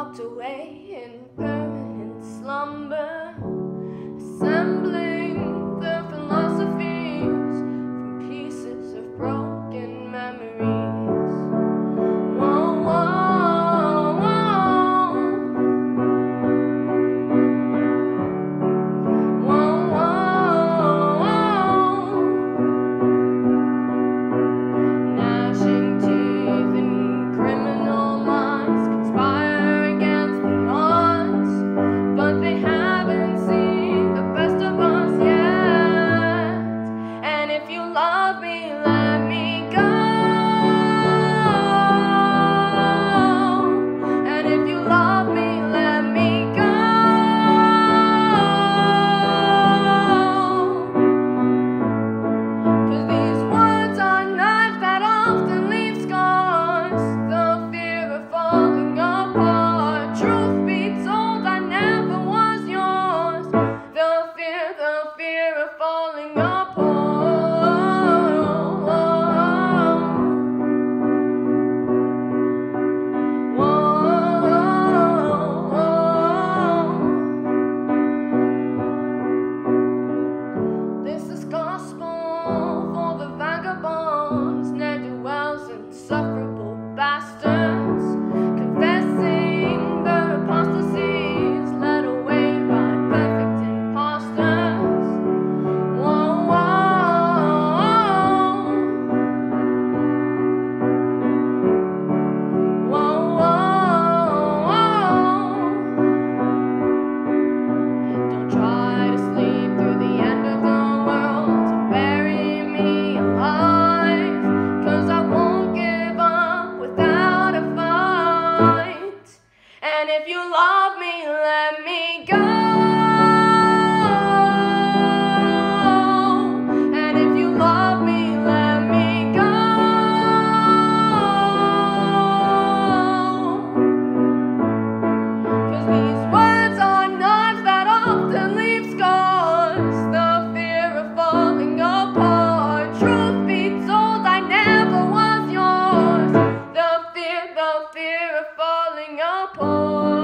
locked away in permanent slumber, assembling their philosophies from pieces of broken memories. Whoa, whoa, whoa. Whoa, whoa, whoa. Gnashing teeth and criminal minds conspire against the odds, but they haven't seen the best of us yet. And if you love me, let me go. And if you love me, let me go. 'Cause these words are knives that often leave scars. The fear of falling apart. Truth be told, I never was yours. The fear of falling apart. This is gospel for the vagabonds, ne'er-do-wells, insufferable bastards, confessing their apostasies, led away by perfect imposters. Whoa, whoa, whoa, whoa, whoa. Don't try to sleep through the end of the world to bury me alive, 'cause I won't give up without a fight. And if you love me, let me go. And if you love me, let me go. 'Cause these words are knives that often leave scars. The fear of falling apart. Truth be told, I never was yours. The fear of falling apart.